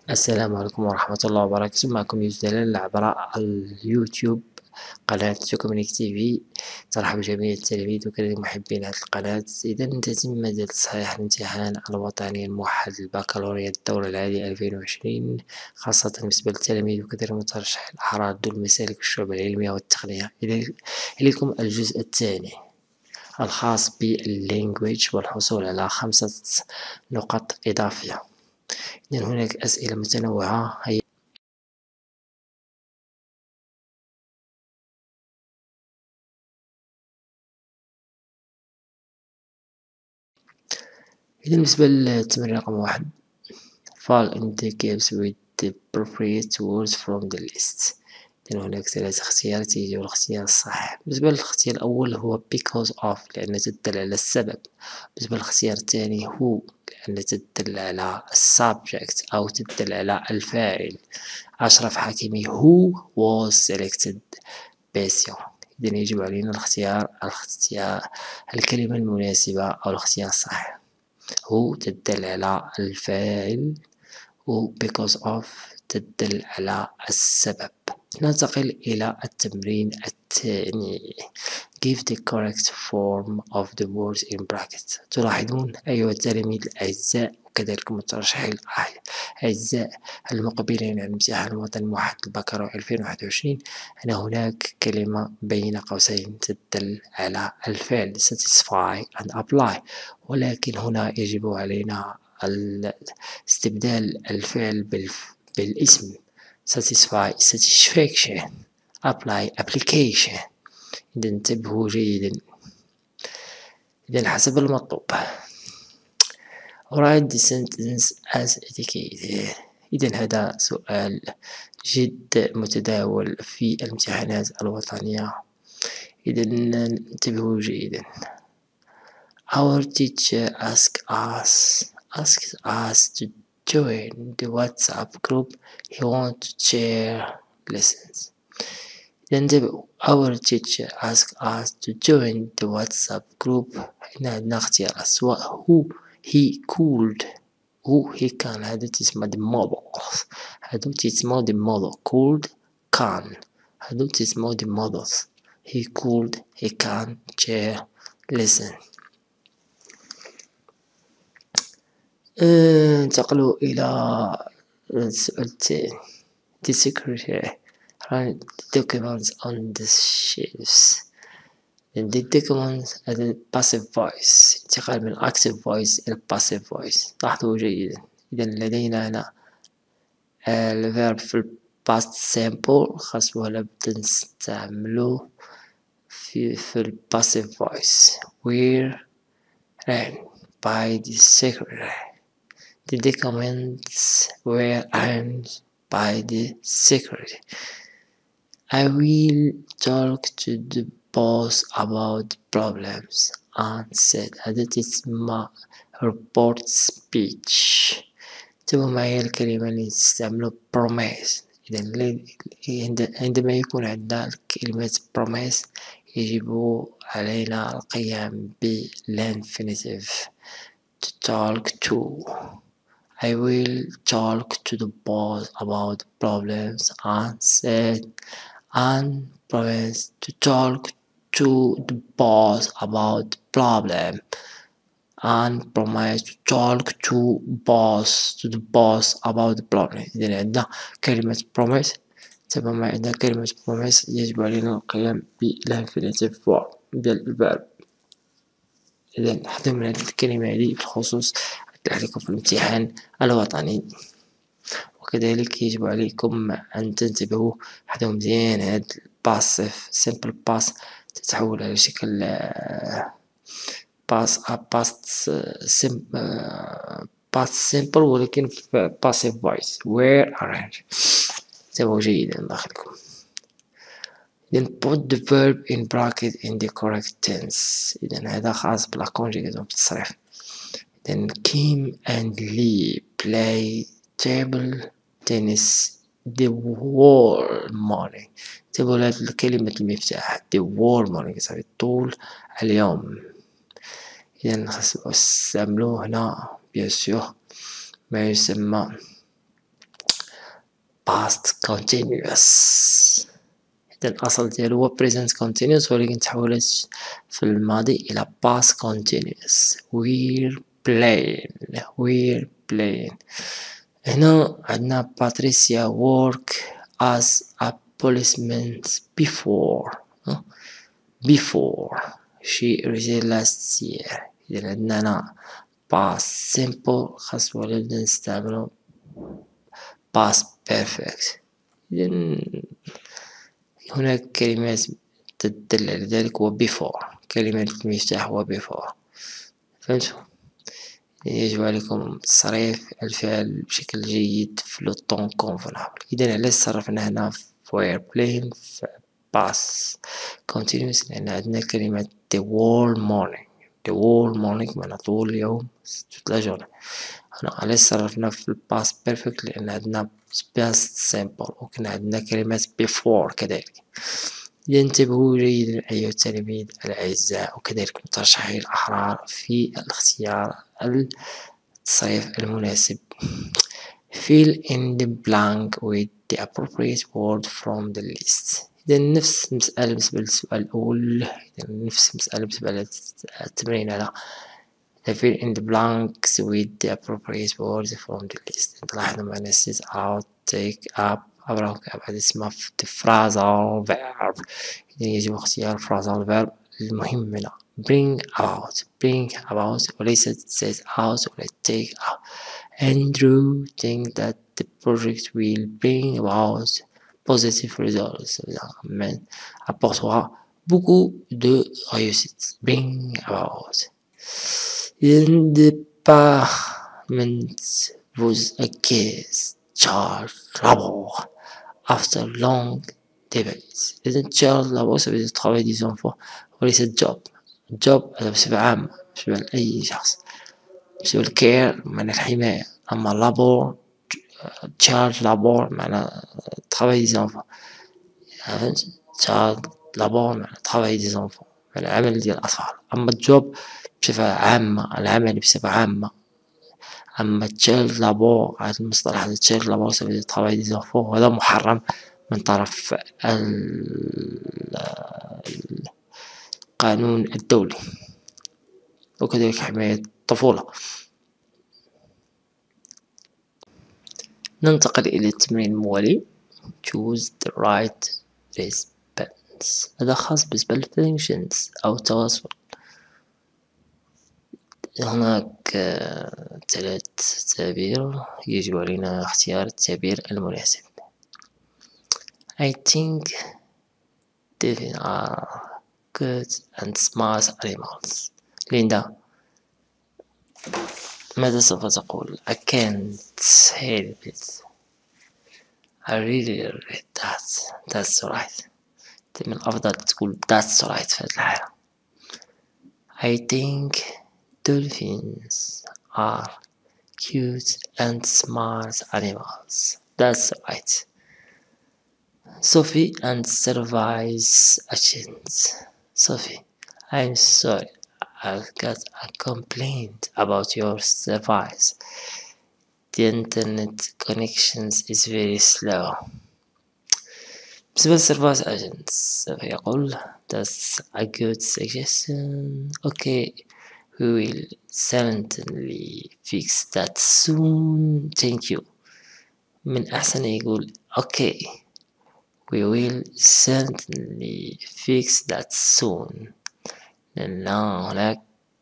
السلام عليكم ورحمة الله وبركاته. معكم يوسف دلال عبر اليوتيوب قناة سوكومينيك تي في. ترحب جميع التلاميذ وكذلك محبين هذه القناة. إذا تتم مازال تصحيح الامتحان الوطني الموحد للبكالوريا الدورة العادية 2020، خاصة بالنسبة للتلاميذ وكذلك المترشحين الأحرار ذو المسالك الشعب العلمية والتقنية. إليكم الجزء الثاني الخاص باللانجويج والحصول على 5 نقط إضافية. إذن هناك أسئلة متنوعة. إذا بالنسبة للتمرين رقم 1، fill in the gaps with the appropriate words from the list. إذن هناك 3 اختيارات يجب الاختيار الصحيح. بالنسبة للاختيار الأول هو because of لأنها تدل على السبب. بالنسبة للاختيار الثاني who لأنها تدل على subject أو تدل على الفاعل. أشرف حكيمي who was selected based on. إذن يجب علينا الاختيار الكلمة المناسبة أو الاختيار الصحيح. هو تدل على الفاعل و because of تدل على السبب. ننتقل إلى التمرين الثاني. Give the correct form of the words in brackets. تلاحظون أيها التلاميذ الأعزاء وكذلك المترشحين الأعزاء المقبلين على الامتحان الوطني الموحد البكالوريا 2021 أن هناك كلمة بين قوسين تدل على الفعل satisfy and apply، ولكن هنا يجب علينا استبدال الفعل بالاسم satisfy satisfaction apply application. إذا انتبهوا جيدا. إذا حسب المطلوب write the sentence as indicated. إذا هذا سؤال جد متداول في الامتحانات الوطنية. إذا انتبهوا جيدا. Our teacher asked us to join the WhatsApp group. He wants to share lessons. انتبهوا. Our teacher asked us to join the WhatsApp group. هنا عندنا اختيارات سواء who he could he can. هادو تسمى the models. هادو تسمى the model could can. هادو تسمى the models. He could he can share listen. انتقلوا إلى السؤال الثاني. The secretary write the documents on the shelves. The documents are the passive voice. انتقال من active voice إلى passive voice. لاحظوا جيدا. إذا لدينا هنا الverb في past simple خاص ولا بد نستعملو في passive voice were written by the secretary. The documents were earned by the secretary. I will talk to the boss about problems and said. هذا تسمى report speech. انتبهوا معايا الكلمة اللي نستعملو promise. إذا عندما يكون عندنا كلمة promise يجب علينا القيام بالinfinitive to talk to. I will talk to the boss about problems and said and promised to talk to the boss about problem and promised to talk to the boss about the problem. إذا عندنا كلمة promise تبع ما عندنا كلمة promise يجب علينا القيام بالinfinitive form ديال الverb. إذا حذر من هذه الكلمة هذه بخصوص عليكم في الامتحان الوطني. وكذلك يجب عليكم أن تنتبهوا حذروا مزيان هاد الباسيف simple past تتحول على شكل past simple ولكن في passive voice were arranged. انتبهوا جيدا داخلكم. Then put the verb in bracket in the correct tense. إذا هذا خاص بلا conjugaison بالتصريف. Then Kim and Lee play table tennis the whole morning. انتبهوا لهاد كلمة المفتاح the whole morning صافي طول اليوم. إذا نستعملو هنا بيان سور ما يسمى past continuous. إذا الأصل ديالو هو present continuous ولكن تحولت في الماضي إلى past continuous. we're playing. هنا عندنا باتريسيا work as a policeman before she resigned last year. إذا عندنا هنا past simple خاص ولا نبدا نستعملو past perfect. إذن هناك كلمات تدل على ذلك هو before. كلمة المفتاح هو before. فهمتوا؟ يجب عليكم تصريف الفعل بشكل جيد في le temps convenable. إذا علاش صرفنا هنا we're playing في past continuous؟ لأن عندنا كلمة the whole morning معنى طول اليوم toute la journée. هنا علاش صرفنا في past perfect؟ لأن عندنا past simple وكان عندنا كلمة before كذلك. انتبهوا جيدا أيها التلاميذ الأعزاء وكذلك مترشحي الأحرار في الاختيار التصريف المناسب. Fill in the blank with the appropriate word from the list. إذا نفس المسألة بالنسبة للسؤال الأول، إذا نفس المسألة بالنسبة للتمرين هذا. Fill in the blanks with the appropriate words from the list. نلاحظ معنا set out, take up أبرهك أبعد اسمها the phrasal verb. إذا يجب اختيار phrasal verb المهم هنا bring about وليست set out ولا take up. Andrew thinks that the project will bring about positive results. Mais apportera beaucoup de réussite. Bring about. In the department was a case charged labor after long debates. إذا charged labor ça veut dire travail des enfants وليس job هذا بصفة عامة بالنسبة لأي شخص. بالنسبة للكير معنى الحماية. أما labor charged labor معنى travail des enfants. فهمت؟ charged labor معنى travail des enfants معنى العمل ديال الأطفال. أما job بصفة عامة العمل بصفة عامة. أما child labor هذا المصطلح هذا child labor ça veut dire travail des enfants وهذا محرم من طرف القانون الدولي وكذلك حماية الطفولة. ننتقل إلى التمرين الموالي. choose the right response. هذا خاص بالنسبة للfunctions أو التواصل. هناك 3 تعابير يجب علينا اختيار التعبير المناسب. I think dolphins are good and smart animals. ليندا ماذا سوف تقول؟ I can't help it. I really read that. That's right. من الأفضل تقول that's right في هذه الحالة. I think dolphins are cute and smart animals. That's right. Sophie and service agents. Sophie, I'm sorry. I've got a complaint about your service. The internet connection is very slow. بالنسبة للسيرفايس agents يقول that's a good suggestion. Okay, we will certainly fix that soon. Thank you. من أحسن يقول okay, we will certainly fix that soon. لأن هناك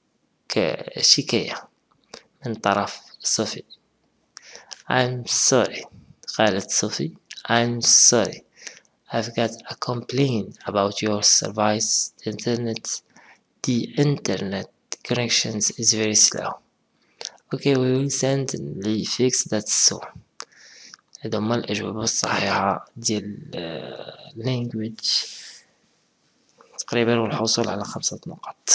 شكاية من طرف صوفي. I'm sorry. قالت صوفي I'm sorry. I've got a complaint about your service. The internet connections is very slow. Okay, we will certainly fix that soon. هذا هما الأجوبة الصحيحة ديال language تقريبا والحصول على 5 نقاط.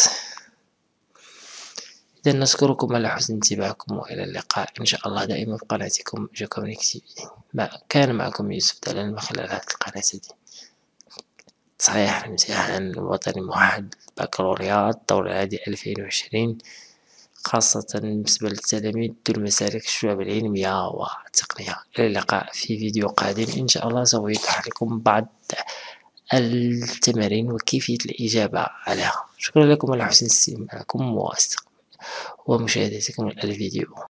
إذا نشكركم على حسن انتباهكم وإلى اللقاء إن شاء الله دائما في قناتكم جوكومنيك تي في. كان معكم يوسف دلال من خلال هذه القناة دي. صحيح الامتحان الوطني موحد بكالوريا الدورة هذه 2020 خاصة بالنسبة للتلاميذ ذو المسالك الشعب العلمية والتقنية. إلى اللقاء في فيديو قادم إن شاء الله. سوف يوضح لكم بعض التمارين وكيفية الإجابة عليها. شكرا لكم على حسن استماعكم ومشاهدتكم الفيديو.